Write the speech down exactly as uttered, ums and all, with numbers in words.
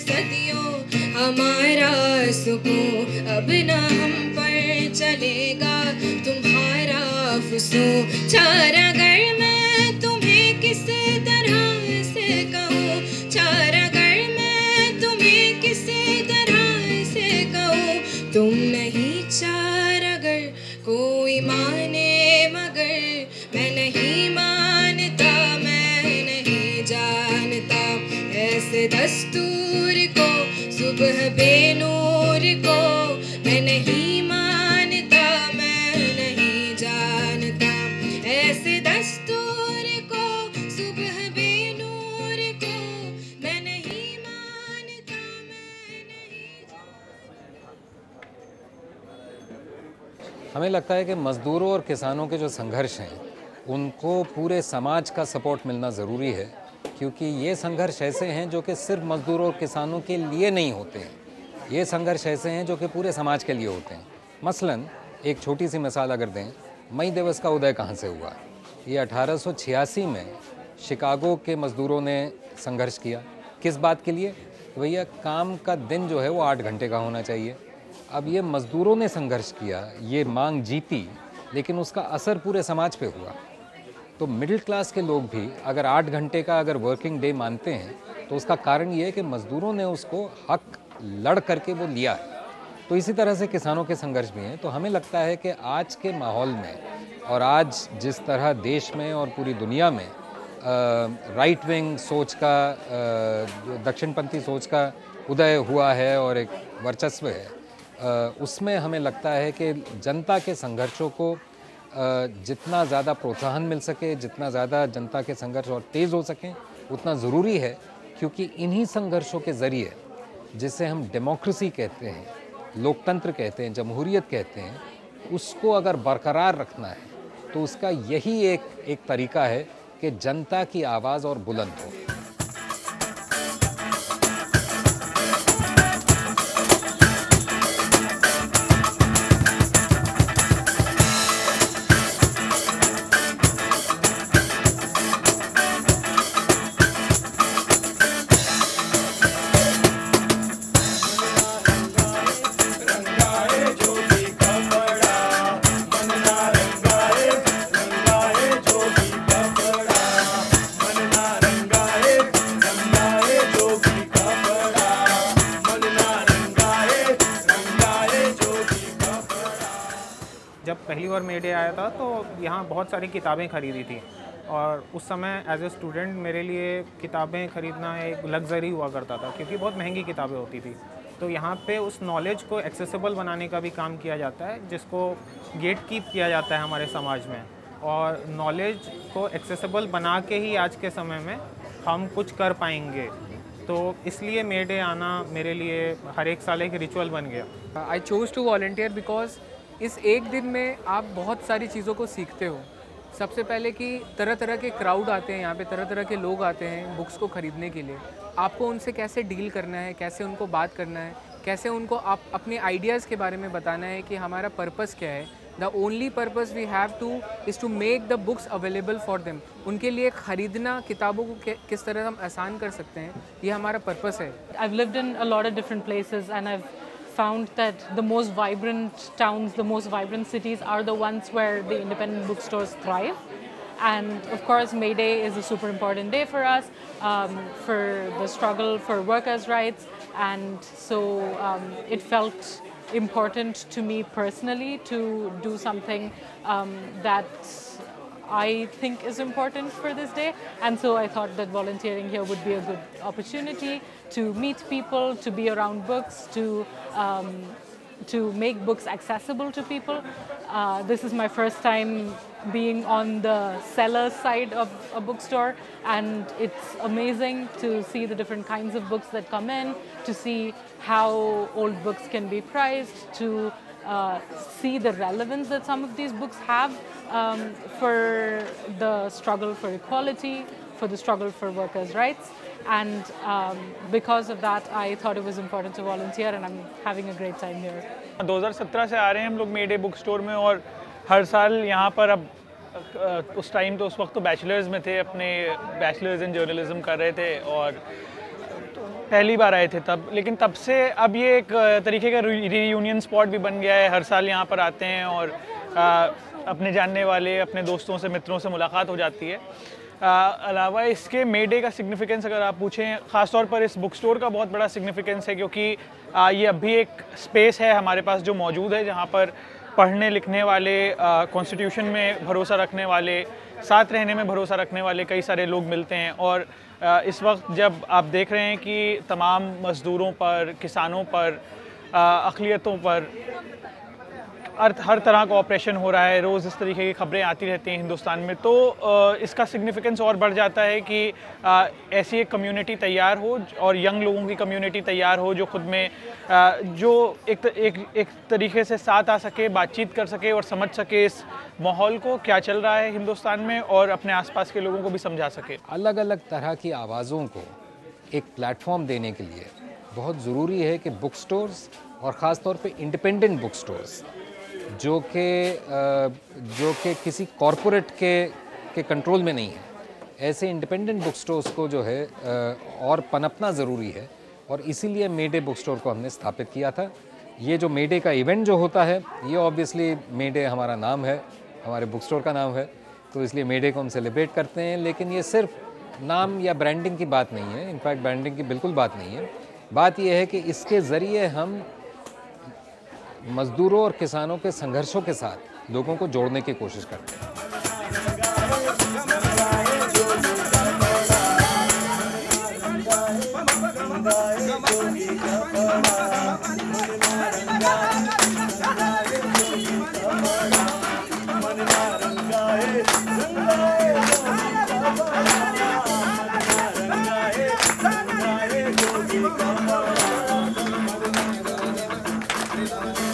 सदियों हमारा सुकून अब न हम पर चलेगा तुम्हारा फुसूं। चार अगर मैं तुम्हें किस तरह से कहूँ, चार अगर मैं तुम्हें किस तरह से कहूँ, तुम नहीं चार अगर कोई माने मगर मैं नहीं मानता, मैं नहीं जानता ऐसे दस्तूर को सुबह बेनूर को, मैं नहीं मानता, मैं नहीं जानता ऐसे दस्तूर को सुबह बेनूर को, मैं नहीं मानता, मैं नहीं जानता। हमें लगता है कि मज़दूरों और किसानों के जो संघर्ष हैं उनको पूरे समाज का सपोर्ट मिलना ज़रूरी है, क्योंकि ये संघर्ष ऐसे हैं जो कि सिर्फ मज़दूरों और किसानों के लिए नहीं होते हैं, ये संघर्ष ऐसे हैं जो कि पूरे समाज के लिए होते हैं। मसलन एक छोटी सी मिसाल अगर दें, मई दिवस का उदय कहाँ से हुआ? ये अठारह सौ छियासी में शिकागो के मज़दूरों ने संघर्ष किया। किस बात के लिए? भैया काम का दिन जो है वो आठ घंटे का होना चाहिए। अब ये मज़दूरों ने संघर्ष किया, ये मांग जीती, लेकिन उसका असर पूरे समाज पे हुआ। तो मिडिल क्लास के लोग भी अगर आठ घंटे का अगर वर्किंग डे मानते हैं तो उसका कारण ये है कि मज़दूरों ने उसको हक लड़ करके वो लिया है। तो इसी तरह से किसानों के संघर्ष भी हैं। तो हमें लगता है कि आज के माहौल में और आज जिस तरह देश में और पूरी दुनिया में राइट विंग सोच का, दक्षिणपंथी सोच का उदय हुआ है और एक वर्चस्व है, आ, उसमें हमें लगता है कि जनता के संघर्षों को जितना ज़्यादा प्रोत्साहन मिल सके, जितना ज़्यादा जनता के संघर्ष और तेज़ हो सकें, उतना ज़रूरी है, क्योंकि इन्हीं संघर्षों के ज़रिए जिसे हम डेमोक्रेसी कहते हैं, लोकतंत्र कहते हैं, जमहूरियत कहते हैं, उसको अगर बरकरार रखना है तो उसका यही एक एक तरीका है कि जनता की आवाज़ और बुलंद हो। जब पहली बार मे डे आया था तो यहाँ बहुत सारी किताबें ख़रीदी थी, और उस समय एज ए स्टूडेंट मेरे लिए किताबें ख़रीदना एक लग्जरी हुआ करता था, क्योंकि बहुत महंगी किताबें होती थी। तो यहाँ पे उस नॉलेज को एक्सेसिबल बनाने का भी काम किया जाता है, जिसको गेट कीप किया जाता है हमारे समाज में, और नॉलेज को एक्सेसिबल बना के ही आज के समय में हम कुछ कर पाएंगे। तो इसलिए मे डे आना मेरे लिए हर एक साल एक रिचुअल बन गया। I chose to volunteer because इस एक दिन में आप बहुत सारी चीज़ों को सीखते हो। सबसे पहले कि तरह तरह के क्राउड आते हैं यहाँ पे, तरह तरह के लोग आते हैं बुक्स को ख़रीदने के लिए। आपको उनसे कैसे डील करना है, कैसे उनको बात करना है, कैसे उनको आप अपने आइडियाज़ के बारे में बताना है कि हमारा पर्पस क्या है। The only purpose we have to is to make the books available for them. उनके लिए ख़रीदना किताबों को किस तरह हम आसान कर सकते हैं, ये हमारा पर्पस है। I've lived in a lot of different places and I've found that the most vibrant towns, the most vibrant cities are the ones where the independent bookstores thrive. And of course, May Day is a super important day for us, um, for the struggle for workers' rights. And so um, it felt important to me personally to do something um, that I think is important for this day. And so I thought that volunteering here would be a good opportunity to meet people, to be around books, to um, to make books accessible to people. Uh, this is my first time being on the seller side of a bookstore, and it's amazing to see the different kinds of books that come in, to see how old books can be priced, to uh, see the relevance that some of these books have um, for the struggle for equality, for the struggle for workers' rights. And um, because of that, I thought it was important to volunteer, and I'm having a great time here. दो हज़ार सत्रह से आ रहे हैं हम लोग मे day book store में, और हर साल यहाँ पर अब उस टाइम तो उस वक्त तो बैचलर्स में थे, अपने बैचलर्स इन जर्नलिज्म कर रहे थे, और पहली बार आए थे तब, लेकिन तब से अब ये एक तरीके का रीयूनियन स्पॉट भी बन गया है। हर साल यहाँ पर आते हैं और आ, अपने जानने वाले अपने दोस्तों से मित्रों से मुलाकात हो जाती है। अलावा इसके मे डे का सिग्निफिकेंस अगर आप पूछें, ख़ास तौर पर इस बुक स्टोर का बहुत बड़ा सिग्निफिकेंस है, क्योंकि आ, ये अभी एक स्पेस है हमारे पास जो मौजूद है जहाँ पर पढ़ने लिखने वाले, कॉन्स्टिट्यूशन में भरोसा रखने वाले, साथ रहने में भरोसा रखने वाले कई सारे लोग मिलते हैं। और आ, इस वक्त जब आप देख रहे हैं कि तमाम मज़दूरों पर, किसानों पर, अक़लियतों पर हर हर तरह का ऑपरेशन हो रहा है, रोज़ इस तरीके की खबरें आती रहती हैं हिंदुस्तान में, तो इसका सिग्निफिकेंस और बढ़ जाता है कि ऐसी एक कम्युनिटी तैयार हो और यंग लोगों की कम्युनिटी तैयार हो जो खुद में जो एक एक एक तरीके से साथ आ सके, बातचीत कर सके और समझ सके इस माहौल को, क्या चल रहा है हिंदुस्तान में, और अपने आसपास के लोगों को भी समझा सके। अलग अलग तरह की आवाज़ों को एक प्लेटफॉर्म देने के लिए बहुत ज़रूरी है कि बुक स्टोर्स और ख़ास तौर पे इंडिपेंडेंट बुक स्टोर्स जो कि जो कि किसी कॉरपोरेट के के कंट्रोल में नहीं है, ऐसे इंडिपेंडेंट बुक स्टोर्स को जो है और पनपना ज़रूरी है। और इसीलिए मे डे बुक स्टोर को हमने स्थापित किया था। ये जो मे डे का इवेंट जो होता है, ये ऑब्वियसली मे डे हमारा नाम है, हमारे बुक स्टोर का नाम है, तो इसलिए मे डे को हम सेलिब्रेट करते हैं। लेकिन ये सिर्फ नाम या ब्रांडिंग की बात नहीं है, इनफैक्ट ब्रांडिंग की बिल्कुल बात नहीं है। बात यह है कि इसके ज़रिए हम मज़दूरों और किसानों के संघर्षों के साथ लोगों को जोड़ने की कोशिश करते हैं। Thank you.